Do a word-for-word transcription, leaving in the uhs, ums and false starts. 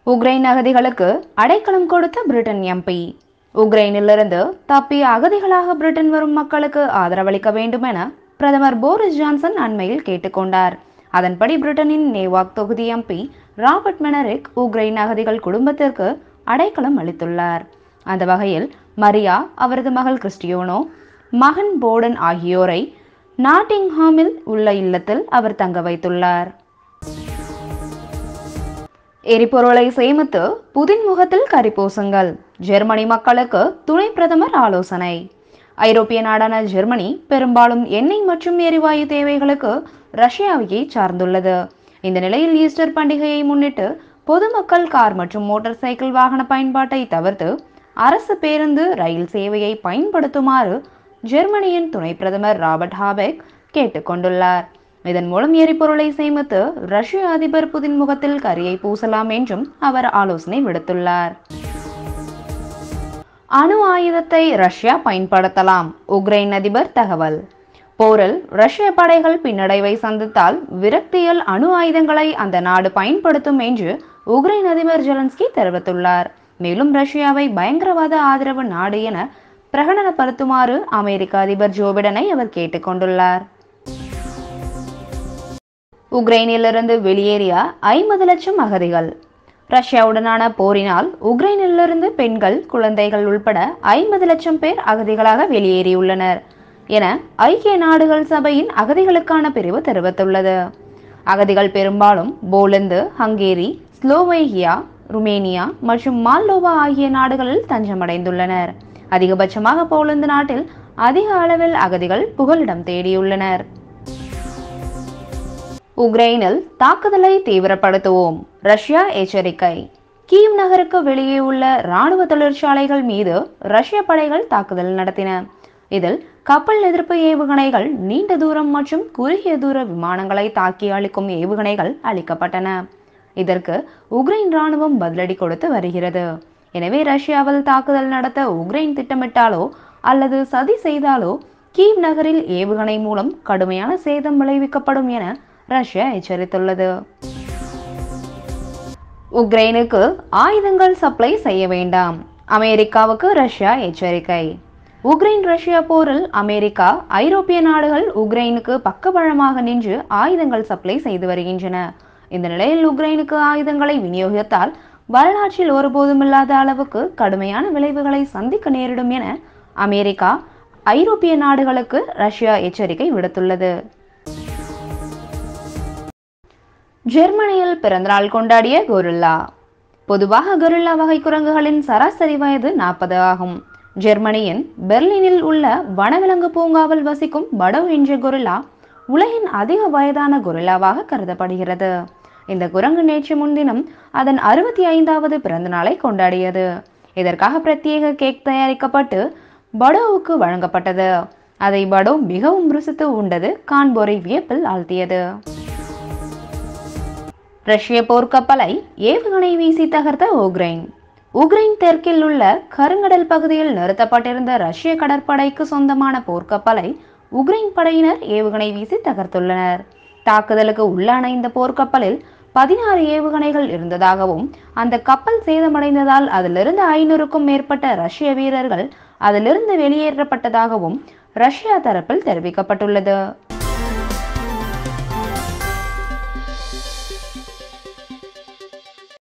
Ukraine அகதிகளுக்கு அடைக்கலம் கொடுத்த பிரிட்டன் எம்பி. உக்ரைனிலிருந்து தப்பிய அகதிகளாக பிரிட்டன் வரும் மக்களுக்கு ஆதரவளிக்க வேண்டும் என பிரதமர் போரிஸ் ஜான்சன் அண்மையில் கேட்டுக்கொண்டார். அதன்படி பிரிட்டனின் நேவாக் தொகுதி எம்பி ராபர்ட் மெனரிக் உக்ரைன் அகதிகள் குடும்பத்திற்கு அடைக்கலம் அளித்துள்ளார். அந்த வகையில் மரியா, அவரது மகள் கிறிஸ்டியோனோ, மகன் போர்டன் ஆகியோரை நாட்டிங்ஹாமில் உள்ள இல்லத்தில் அவர் தங்க வைத்துள்ளார். எரிபொருளை சேமித்து புதின் முகத்தில் கரி பூசுங்கள். ஜெர்மனி மக்களுக்கு துணை பிரதமர் ஆலோசனை. ஐரோப்பிய நாடான ஜெர்மனி பெரும்பாலும் எண்ணெய் மற்றும் எரிவாயு தேவைகளுக்கு ரஷ்யாவையே சார்ந்துள்ளது. இந்த நிலையில் ஈஸ்டர் பண்டிகையை முன்னிட்டு பொதுமக்கள் கார் மற்றும் மோட்டார் சைக்கிள் வாகன பயன்பாட்டை தவிர்த்து அரசு பேருந்து, ரயில் சேவையை பயன்படுத்துமாறு ஜெர்மனியின் துணை பிரதமர் ராபர்ட் ஹாபெக் கேட்டுக்கொண்டுள்ளார். இதன் மூலம் எரிபொருளை சேமித்து ரஷ்ய அதிபர் புதின் முகத்தில் கரியை பூசலாம் என்றும் அவர் ஆலோசனை விடுத்துள்ளார். அணு ஆயுதத்தை ரஷ்யா பயன்படுத்தலாம், உக்ரைன் அதிபர் தகவல். போரில் ரஷ்ய படைகள் பின்னடைவை சந்தித்தால் விரக்தியில் அணு ஆயுதங்களை அந்த நாடு பயன்படுத்தும் என்று உக்ரைன் அதிபர் ஜெலன்ஸ்கி தெரிவித்துள்ளார். மேலும் ரஷ்யாவை பயங்கரவாத ஆதரவு நாடு என பிரகடனப்படுத்துமாறு அமெரிக்க அதிபர் ஜோ பிடனை அவர் கேட்டுக்கொண்டுள்ளார். உக்ரைனிலிருந்து வெளியேறிய ஐம்பது லட்சம் அகதிகள். ரஷ்யாவுடனான போரினால் உக்ரைனிலிருந்து பெண்கள், குழந்தைகள் உள்பட ஐம்பது லட்சம் பேர் அகதிகளாக வெளியேறியுள்ளனர் என ஐக்கிய நாடுகள் சபையின் அகதிகளுக்கான பிரிவு தெரிவித்துள்ளது. அகதிகள் பெரும்பாலும் போலந்து, ஹங்கேரி, ஸ்லோவேகியா, ருமேனியா மற்றும் மால்டோவா ஆகிய நாடுகளில் தஞ்சமடைந்துள்ளனர். அதிகபட்சமாக போலந்து நாட்டில் அதிக அளவில் அகதிகள் புகலிடம் தேடியுள்ளனர். உக்ரைனில் தாக்குதலை தீவிரப்படுத்துவோம், ரஷ்யா எச்சரிக்கை. கீவ் நகருக்கு வெளியே உள்ள இராணுவ தொழிற்சாலைகள் மீது ரஷ்ய படைகள் தாக்குதல் நடத்தின. இதில் கப்பல் எதிர்ப்பு ஏவுகணைகள், நீண்ட தூரம் மற்றும் குறுகிய தூர விமானங்களை தாக்கி அளிக்கும் ஏவுகணைகள் அளிக்கப்பட்டன. இதற்கு உக்ரைன் இராணுவம் பதிலடி கொடுத்து வருகிறது. எனவே ரஷ்யாவில் தாக்குதல் நடத்த உக்ரைன் திட்டமிட்டாலோ அல்லது சதி செய்தாலோ கீவ் நகரில் ஏவுகணை மூலம் கடுமையான சேதம் விளைவிக்கப்படும் என ரஷ்யா எச்சரித்துள்ளது. உக்ரைனுக்கு ஆயுதங்கள் சப்ளை செய்ய வேண்டாம், அமெரிக்காவுக்கு ரஷ்யா எச்சரிக்கை. உக்ரைன் ரஷ்யா போரில் அமெரிக்கா, ஐரோப்பிய நாடுகள் உக்ரைனுக்கு பக்கபலமாக நின்று ஆயுதங்கள் சப்ளை செய்து வருகின்றன. இந்த நிலையில் உக்ரைனுக்கு ஆயுதங்களை விநியோகித்தால் வரலாற்றில் ஒருபோதும் இல்லாத அளவுக்கு கடுமையான விளைவுகளை சந்திக்க நேரிடும் என அமெரிக்கா, ஐரோப்பிய நாடுகளுக்கு ரஷ்யா எச்சரிக்கை விடுத்துள்ளது. ஜெர்மனியில் பிறந்தநாள் கொண்டாடிய கொரில்லா. பொதுவாக கொரில்லா வகை குரங்குகளின் சராசரி வயது நாற்பது ஆகும். ஜெர்மனியின் பெர்லினில் உள்ள வனவிலங்கு பூங்காவில் வசிக்கும் படோ என்ற கொரில்லா உலகின் அதிக வயதான கொரில்லாவாக கருதப்படுகிறது. இந்த குரங்கு நேற்று முன்தினம் அதன் அறுபத்தி ஐந்தாவது பிறந்த நாளை கொண்டாடியது. இதற்காக பிரத்யேக கேக் தயாரிக்கப்பட்டு படோவுக்கு வழங்கப்பட்டது. அதை படோ மிகவும் ருசித்து உண்டது காண்போரை வியப்பில் ஆழ்த்தியது. ரஷ்ய போர்க்கப்பலை ஏவுகணை வீசி தகர்த்த உக்ரைன். உக்ரைன் தெற்கில் உள்ள கருங்கடல் பகுதியில் நிறுத்தப்பட்டிருந்த ரஷ்ய கடற்படைக்கு சொந்தமான போர்க்கப்பலை உக்ரைன் படையினர் ஏவுகணை வீசி தகர்த்துள்ளனர். தாக்குதலுக்கு உள்ளான இந்த போர்க்கப்பலில் பதினாறு ஏவுகணைகள் இருந்ததாகவும் அந்த கப்பல் சேதமடைந்ததால் அதிலிருந்து ஐநூறுக்கும் மேற்பட்ட ரஷ்ய வீரர்கள் அதிலிருந்து வெளியேற்றப்பட்டதாகவும் ரஷ்யா தரப்பில் தெரிவிக்கப்பட்டுள்ளது.